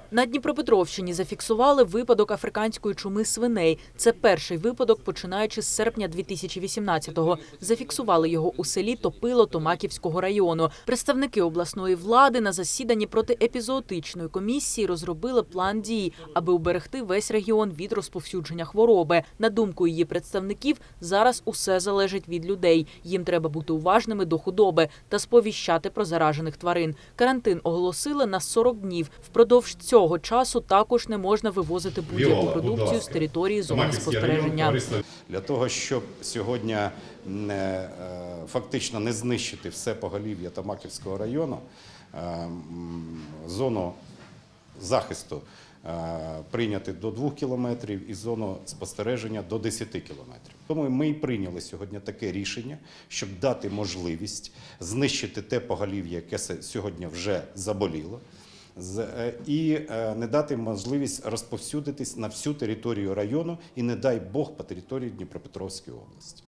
На Дніпропетровщині зафіксували випадок африканської чуми свиней. Це перший випадок, починаючи з серпня 2018-го. Зафіксували його у селі Топило Томаківського району. Представники обласної влади на засіданні протиепізоотичної комісії розробили план дій, аби уберегти весь регіон від розповсюдження хвороби. На думку її представників, зараз усе залежить від людей. Їм треба бути уважними до худоби та сповіщати про заражених тварин. Карантин оголосили на 40 днів. Впродовж цього часу також не можна вивозити будь-яку продукцію з території зони спостереження. Для того, щоб сьогодні фактично не знищити все поголів'я Томаківського району, зону захисту прийняти до 2 кілометрів і зону спостереження до 10 кілометрів. Тому ми і прийняли сьогодні таке рішення, щоб дати можливість знищити те поголів'я, яке сьогодні вже заболіло, і не дати можливість розповсюдитись на всю територію району і, не дай Бог, по території Дніпропетровської області.